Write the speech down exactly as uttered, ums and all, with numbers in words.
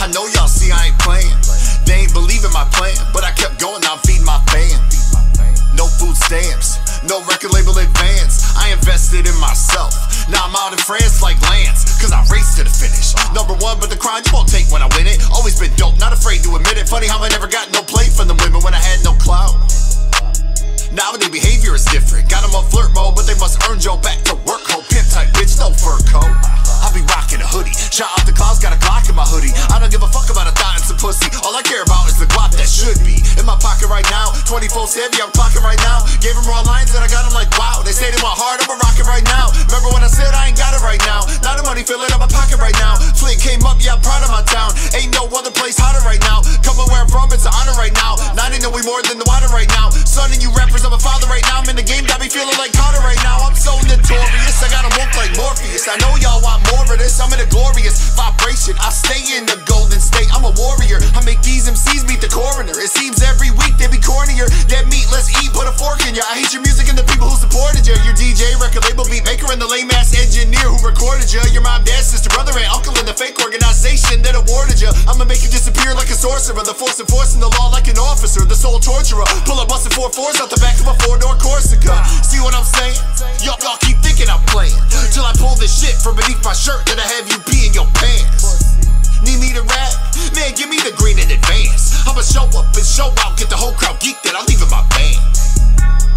I know y'all see I ain't playing. They ain't believing my plan, but I kept going, now I'm feeding my fam. No food stamps, no record label advance. I invested in myself, now I'm out in France like Lance, cause I raced to the finish. Number one, but the crown you won't take when I win it. Always been dope, not afraid to admit it. Funny how I never got no play from the women when I had no clout. Now their behavior is different. Got them on flirt mode, but they must earn Joe back to work. Ho, pimp type bitch, no fur coat. I be rocking a hoodie, shout out the clouds, got a Glock in my hoodie. I don't give a fuck about a thought and some pussy. All I care about is the guap that should be in my pocket right now. twenty-four seven, I'm clocking right now. Gave them raw lines and I got them like wow. They say they want hard, I'm a rocket right now. Remember when I said I ain't got it right now? Now the money filling up my pocket right now. Flick came up, yeah, I'm proud of my town. Ain't no other place hotter right now. Coming where I'm from, it's an honor right now. Now they know we more than the water right now. Son and you rappers, I'm a father right now. I'm in the game, got me feeling like Carter right now. I'm so notorious, I got 'em woke like Morpheus. I know y'all want more of this, I'm in a glorious vibration. I stay in the golden state, I'm a warrior. I make these M Cs meet the coroner. It seems every week they be cornier. That meat, let's eat, put a fork in ya. I hate your music and the people who supported ya. Your D J, record label, beat maker, and the lame ass engineer who recorded ya. Your mom, dad, sister, brother, and uncle in the fake organization that awarded ya. I'ma make you disappear like a sorcerer. The force enforcing the law like an officer. The soul torturer. Pull up busting four fours out the back of a four-door Corsica. See what I'm saying? Y'all keep thinking I'm playing till I pull this shit from beneath my shirt that I have you pee in your pants. Need me to rap? Man, give me the green in advance. I'ma show up and show out, get the whole crowd geeked that I'm leaving my band.